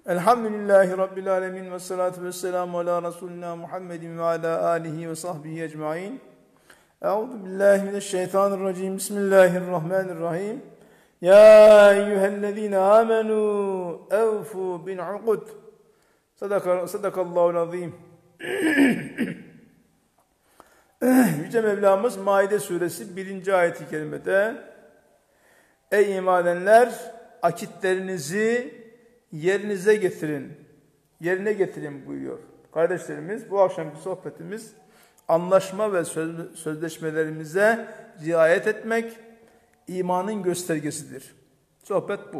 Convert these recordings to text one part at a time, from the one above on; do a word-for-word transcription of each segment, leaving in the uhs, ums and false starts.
Elhamdülillahi Rabbil alemin ve salatu ve selamu ala Resulina Muhammedin ve ala alihi ve sahbihi ecmain. Euzu billahi mineşşeytanirracim. Bismillahirrahmanirrahim. Ya eyyühellezine amenu evfu bin uqud. Sadaka, sadakallahul azim. Yüce Mevlamız Maide suresi birinci ayeti kerimede ey iman edenler akitlerinizi yerinize getirin, yerine getirin buyuruyor. Kardeşlerimiz, bu akşamki sohbetimiz anlaşma ve söz, sözleşmelerimize riayet etmek imanın göstergesidir. Sohbet bu.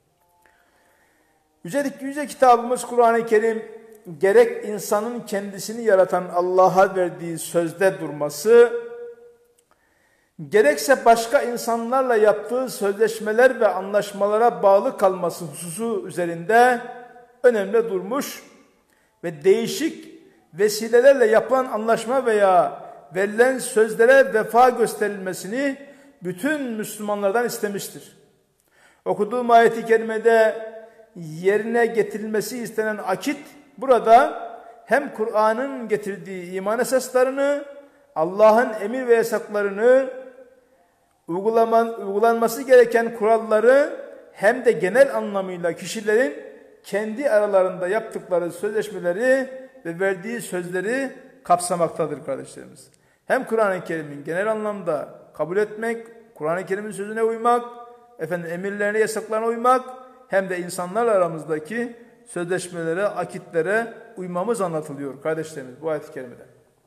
Yüce, yüce kitabımız Kur'an-ı Kerim gerek insanın kendisini yaratan Allah'a verdiği sözde durması, gerekse başka insanlarla yaptığı sözleşmeler ve anlaşmalara bağlı kalması hususu üzerinde önemli durmuş ve değişik vesilelerle yapılan anlaşma veya verilen sözlere vefa gösterilmesini bütün Müslümanlardan istemiştir. Okuduğum ayet-i kerimede yerine getirilmesi istenen akit burada hem Kur'an'ın getirdiği iman esaslarını, Allah'ın emir ve yasaklarını, uygulaman, uygulanması gereken kuralları hem de genel anlamıyla kişilerin kendi aralarında yaptıkları sözleşmeleri ve verdiği sözleri kapsamaktadır kardeşlerimiz. Hem Kur'an-ı Kerim'in genel anlamda kabul etmek, Kur'an-ı Kerim'in sözüne uymak, efendim emirlerine, yasaklarına uymak, hem de insanlarla aramızdaki sözleşmelere, akitlere uymamız anlatılıyor kardeşlerimiz bu ayet-i kerimede.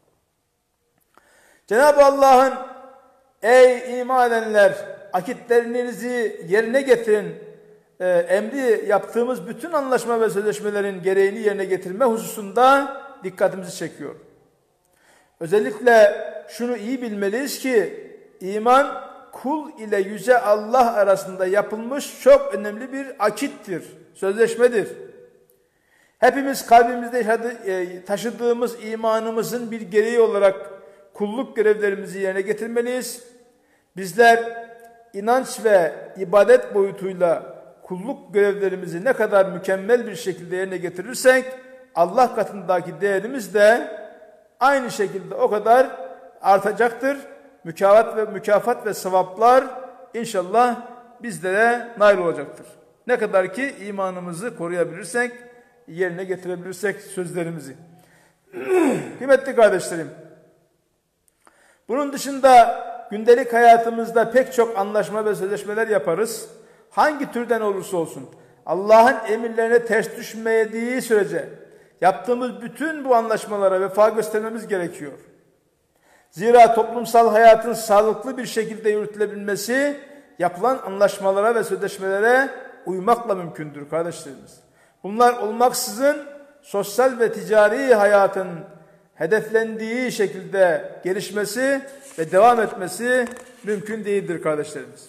Cenab-ı Allah'ın ey iman edenler akitlerinizi yerine getirin e, emri yaptığımız bütün anlaşma ve sözleşmelerin gereğini yerine getirme hususunda dikkatimizi çekiyor. Özellikle şunu iyi bilmeliyiz ki iman kul ile yüce Allah arasında yapılmış çok önemli bir akittir, sözleşmedir. Hepimiz kalbimizde taşıdığımız imanımızın bir gereği olarak kulluk görevlerimizi yerine getirmeliyiz. Bizler inanç ve ibadet boyutuyla kulluk görevlerimizi ne kadar mükemmel bir şekilde yerine getirirsek Allah katındaki değerimiz de aynı şekilde o kadar artacaktır. Mükafat ve mükafat ve sevaplar inşallah bizlere nail olacaktır. Ne kadar ki imanımızı koruyabilirsek, yerine getirebilirsek sözlerimizi. Kıymetli kardeşlerim, bunun dışında gündelik hayatımızda pek çok anlaşma ve sözleşmeler yaparız. Hangi türden olursa olsun Allah'ın emirlerine ters düşmediği sürece yaptığımız bütün bu anlaşmalara vefa göstermemiz gerekiyor. Zira toplumsal hayatın sağlıklı bir şekilde yürütülebilmesi yapılan anlaşmalara ve sözleşmelere uymakla mümkündür kardeşlerimiz. Bunlar olmaksızın sosyal ve ticari hayatın hedeflendiği şekilde gelişmesi ve devam etmesi mümkün değildir kardeşlerimiz.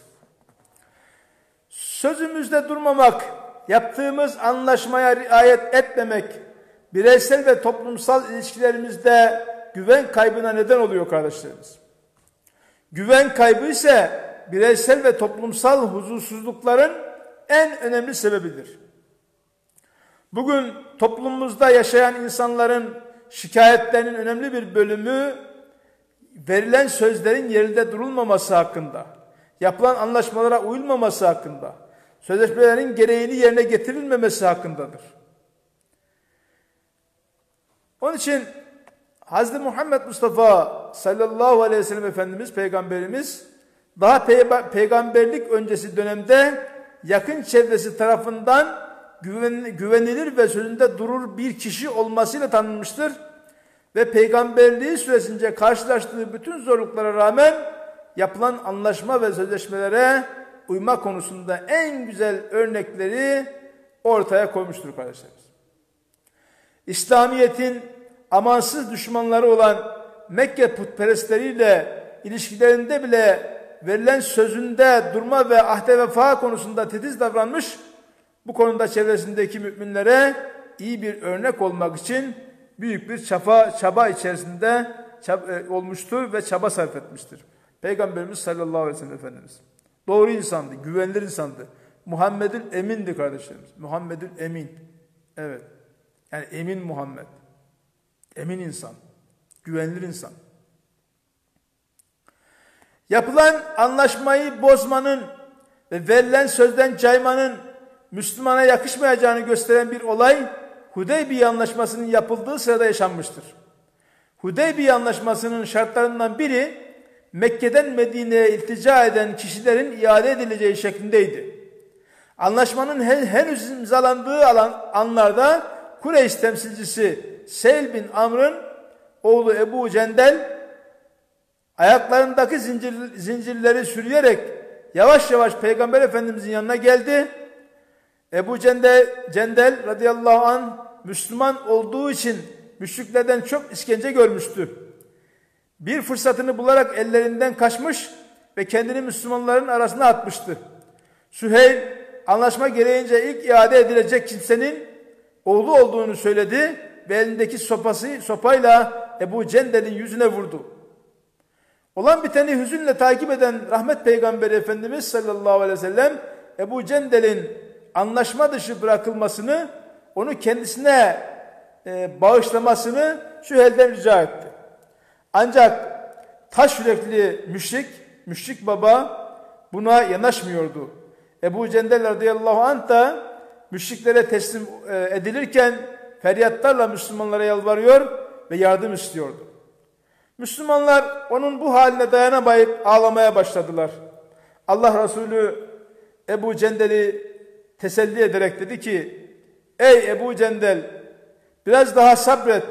Sözümüzde durmamak, yaptığımız anlaşmaya riayet etmemek, bireysel ve toplumsal ilişkilerimizde güven kaybına neden oluyor kardeşlerimiz. Güven kaybı ise bireysel ve toplumsal huzursuzlukların en önemli sebebidir. Bugün toplumumuzda yaşayan insanların şikayetlerinin önemli bir bölümü verilen sözlerin yerinde durulmaması hakkında, yapılan anlaşmalara uyulmaması hakkında, sözleşmelerin gereğini yerine getirilmemesi hakkındadır. Onun için Hazreti Muhammed Mustafa sallallahu aleyhi ve sellem Efendimiz, Peygamberimiz daha pey- peygamberlik öncesi dönemde yakın çevresi tarafından güven, güvenilir ve sözünde durur bir kişi olmasıyla tanınmıştır. Ve peygamberliği süresince karşılaştığı bütün zorluklara rağmen yapılan anlaşma ve sözleşmelere uyma konusunda en güzel örnekleri ortaya koymuştur kardeşlerimiz. İslamiyet'in amansız düşmanları olan Mekke putperestleriyle ilişkilerinde bile verilen sözünde durma ve ahde vefa konusunda titiz davranmış, bu konuda çevresindeki müminlere iyi bir örnek olmak için büyük bir çaba, çaba içerisinde çaba, e, olmuştur ve çaba sarf etmiştir. Peygamberimiz sallallahu aleyhi ve sellem Efendimiz doğru insandı, güvenilir insandı. Muhammedül Emin'di kardeşlerimiz. Muhammedül Emin. Evet. Yani emin Muhammed. Emin insan. Güvenilir insan. Yapılan anlaşmayı bozmanın ve verilen sözden caymanın Müslümana yakışmayacağını gösteren bir olay Hudeybiye Anlaşması'nın yapıldığı sırada yaşanmıştır. Hudeybiye Anlaşması'nın şartlarından biri Mekke'den Medine'ye iltica eden kişilerin iade edileceği şeklindeydi. Anlaşmanın henüz imzalandığı alan, anlarda Kureyş temsilcisi Seyl bin Amr'ın oğlu Ebu Cendel ayaklarındaki zincir, zincirleri sürüyerek yavaş yavaş Peygamber Efendimizin yanına geldi. Ebu Cendel, Cendel radıyallahu anh Müslüman olduğu için müşriklerden çok işkence görmüştü. Bir fırsatını bularak ellerinden kaçmış ve kendini Müslümanların arasına atmıştı. Süheyl anlaşma gereğince ilk iade edilecek kimsenin oğlu olduğunu söyledi ve elindeki sopası, sopayla Ebu Cendel'in yüzüne vurdu. Olan biteni hüzünle takip eden rahmet peygamberi Efendimiz sallallahu aleyhi ve sellem Ebu Cendel'in anlaşma dışı bırakılmasını, onu kendisine e, bağışlamasını Süheyl'den rica etti. Ancak taş yürekli müşrik, müşrik baba buna yanaşmıyordu. Ebu Cendel radıyallahu anh da müşriklere teslim e, edilirken feryatlarla Müslümanlara yalvarıyor ve yardım istiyordu. Müslümanlar onun bu haline dayanamayıp ağlamaya başladılar. Allah Resulü Ebu Cendel'i teselli ederek dedi ki, ey Ebu Cendel, biraz daha sabret.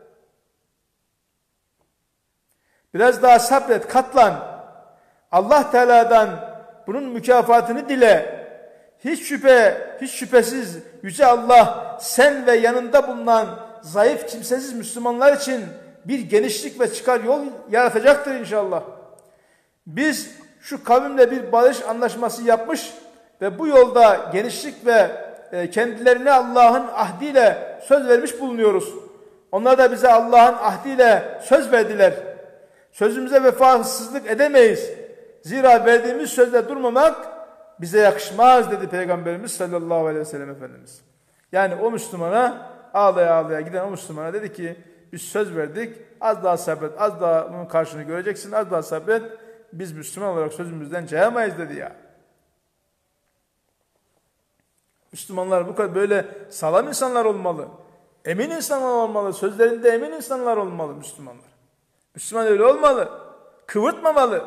Biraz daha sabret, katlan. Allah Teala'dan bunun mükafatını dile. Hiç şüphe, hiç şüphesiz Yüce Allah sen ve yanında bulunan zayıf kimsesiz Müslümanlar için bir genişlik ve çıkar yol yaratacaktır inşallah. Biz şu kavimle bir barış anlaşması yapmış ve bu yolda genişlik ve kendilerine Allah'ın ahdiyle söz vermiş bulunuyoruz. Onlar da bize Allah'ın ahdiyle söz verdiler. Sözümüze vefasızlık edemeyiz. Zira verdiğimiz sözde durmamak bize yakışmaz dedi Peygamberimiz sallallahu aleyhi ve sellem Efendimiz. Yani o Müslümana ağlaya ağlaya giden o Müslümana dedi ki biz söz verdik, az daha sabret, az daha bunun karşını göreceksin, az daha sabret. Biz Müslüman olarak sözümüzden cayamayız dedi ya. Müslümanlar bu kadar böyle sağlam insanlar olmalı. Emin insanlar olmalı. Sözlerinde emin insanlar olmalı Müslümanlar. Müslüman öyle olmalı. Kıvırtmamalı.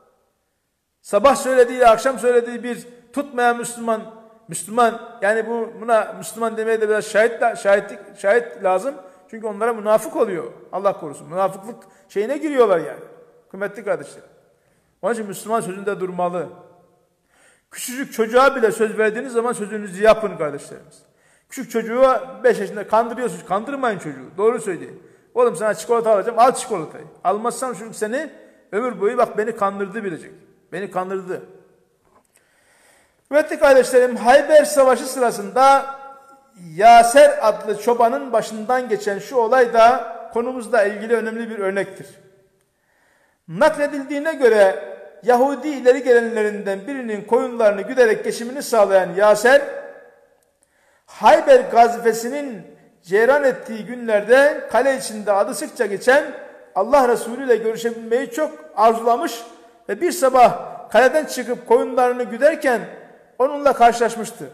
Sabah söylediği, akşam söylediği bir tutmayan Müslüman, Müslüman yani bu buna Müslüman demeye de biraz şahit, şahitlik, şahit lazım. Çünkü onlara münafık oluyor. Allah korusun. Münafıklık şeyine giriyorlar yani. Kıymetli kardeşlerim. Onun için Müslüman sözünde durmalı. Küçücük çocuğa bile söz verdiğiniz zaman sözünüzü yapın kardeşlerimiz. Küçük çocuğa beş yaşında kandırıyorsunuz. Kandırmayın çocuğu. Doğru söyleyin. Oğlum sana çikolata alacağım. Al çikolatayı. Almazsan çocuk seni ömür boyu bak beni kandırdı bilecek. Beni kandırdı. Kıymetli kardeşlerim, Hayber Savaşı sırasında Yaser adlı çobanın başından geçen şu olay da konumuzla ilgili önemli bir örnektir. Nakledildiğine göre Yahudi ileri gelenlerinden birinin koyunlarını güderek geçimini sağlayan Yaser, Hayber gazifesinin cereyan ettiği günlerde kale içinde adı sıkça geçen Allah Resulü ile görüşebilmeyi çok arzulamış ve bir sabah kaleden çıkıp koyunlarını güderken onunla karşılaşmıştı.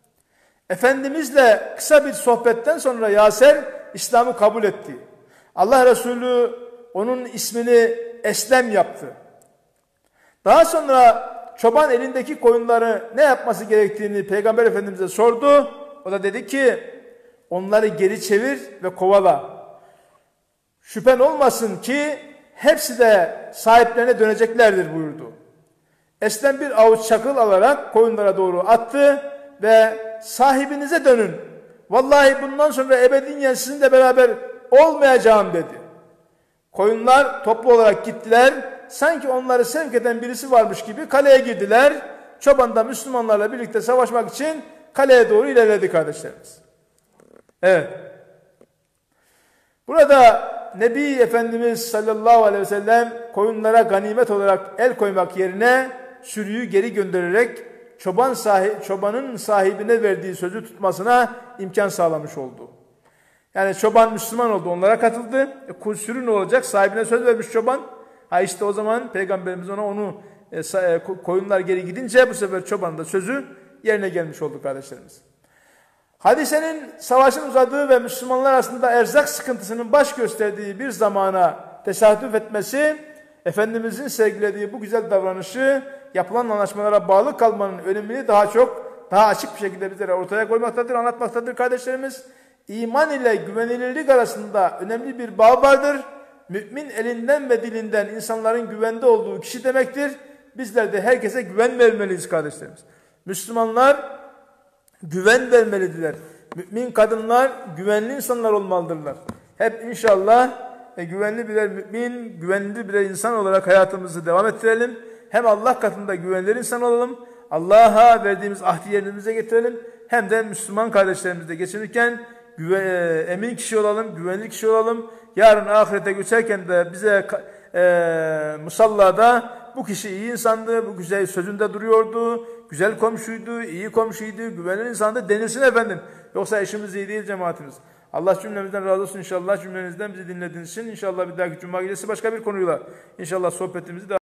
Efendimizle kısa bir sohbetten sonra Yaser İslam'ı kabul etti. Allah Resulü onun ismini Eslem yaptı. Daha sonra çoban elindeki koyunları ne yapması gerektiğini Peygamber Efendimiz'e sordu. O da dedi ki onları geri çevir ve kovala. Şüphen olmasın ki hepsi de sahiplerine döneceklerdir buyurdu. Eslem bir avuç çakıl alarak koyunlara doğru attı ve sahibinize dönün. Vallahi bundan sonra ebediyen sizinle beraber olmayacağım dedi. Koyunlar toplu olarak gittiler. Sanki onları sevk eden birisi varmış gibi kaleye girdiler. Çoban da Müslümanlarla birlikte savaşmak için kaleye doğru ilerledi kardeşlerimiz. Evet. Burada Nebi Efendimiz sallallahu aleyhi ve sellem koyunlara ganimet olarak el koymak yerine sürüyü geri göndererek çoban sahi, çobanın sahibine verdiği sözü tutmasına imkan sağlamış oldu. Yani çoban Müslüman oldu, onlara katıldı. E, sürü ne olacak? Sahibine söz vermiş çoban. Ha işte o zaman Peygamberimiz ona onu e, e, koyunlar geri gidince bu sefer çobanın da sözü yerine gelmiş oldu kardeşlerimiz. Hadisenin savaşın uzadığı ve Müslümanlar arasında erzak sıkıntısının baş gösterdiği bir zamana tesadüf etmesi, Efendimizin sergilediği bu güzel davranışı yapılan anlaşmalara bağlı kalmanın önemini daha çok, daha açık bir şekilde bizlere ortaya koymaktadır, anlatmaktadır kardeşlerimiz. İman ile güvenilirlik arasında önemli bir bağ vardır. Mümin elinden ve dilinden insanların güvende olduğu kişi demektir. Bizler de herkese güven vermeliyiz kardeşlerimiz. Müslümanlar güven vermelidirler. Mümin kadınlar güvenli insanlar olmalıdırlar. Hep inşallah e, güvenli birer mümin, güvenli birer insan olarak hayatımızı devam ettirelim. Hem Allah katında güvenilir insan olalım. Allah'a verdiğimiz ahdi yerimize getirelim. Hem de Müslüman kardeşlerimizle geçinirken güven, e, emin kişi olalım, güvenli kişi olalım. Yarın ahirete geçerken de bize e, musallada bu kişi iyi insandı, bu güzel sözünde duruyordu, güzel komşuydu, iyi komşuydu, güvenilir insandı denilsin efendim. Yoksa işimiz iyi değil cemaatimiz. Allah cümlemizden razı olsun inşallah, cümlenizden bizi dinlediğiniz için. İnşallah bir dahaki Cuma gecesi başka bir konuyla inşallah sohbetimizi de